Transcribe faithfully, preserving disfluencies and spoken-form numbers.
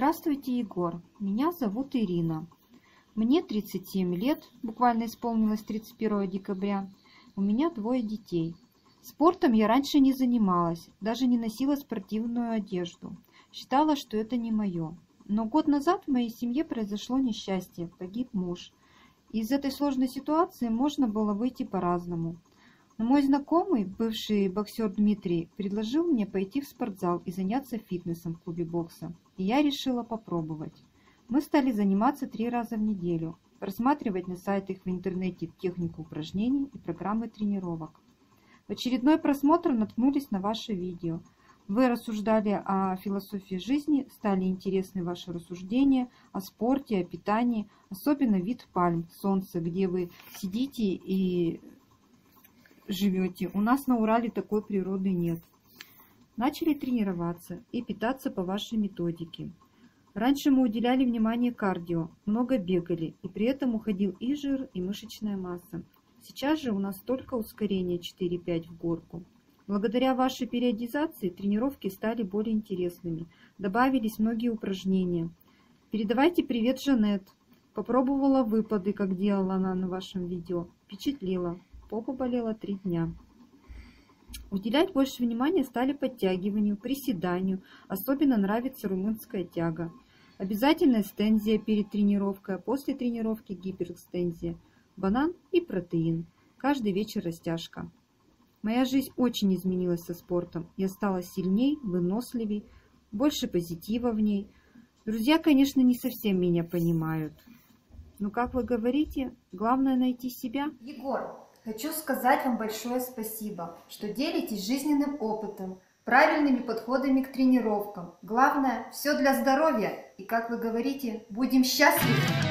Здравствуйте, Егор. Меня зовут Ирина. Мне тридцать семь лет, буквально исполнилось тридцать первого декабря. У меня двое детей. Спортом я раньше не занималась, даже не носила спортивную одежду. Считала, что это не мое. Но год назад в моей семье произошло несчастье, погиб муж. Из этой сложной ситуации можно было выйти по-разному. Но мой знакомый, бывший боксер Дмитрий, предложил мне пойти в спортзал и заняться фитнесом в клубе бокса. И я решила попробовать. Мы стали заниматься три раза в неделю, просматривать на сайтах в интернете технику упражнений и программы тренировок. В очередной просмотр наткнулись на ваше видео. Вы рассуждали о философии жизни, стали интересны ваши рассуждения о спорте, о питании, особенно вид пальм, солнце, где вы сидите и живете. У нас на Урале такой природы нет. Начали тренироваться и питаться по вашей методике. Раньше мы уделяли внимание кардио, много бегали, и при этом уходил и жир, и мышечная масса. Сейчас же у нас только ускорение четыре-пять в горку. Благодаря вашей периодизации тренировки стали более интересными. Добавились многие упражнения. Передавайте привет Жанет. Попробовала выпады, как делала она на вашем видео. Впечатлила. Попа болела три дня. Уделять больше внимания стали подтягиванию, приседанию. Особенно нравится румынская тяга. Обязательно экстензия перед тренировкой, а после тренировки гиперэкстензия. Банан и протеин. Каждый вечер растяжка. Моя жизнь очень изменилась со спортом. Я стала сильней, выносливей, больше позитива в ней. Друзья, конечно, не совсем меня понимают. Но, как вы говорите, главное найти себя. Егор, хочу сказать вам большое спасибо, что делитесь жизненным опытом, правильными подходами к тренировкам. Главное, все для здоровья. И, как вы говорите, будем счастливы.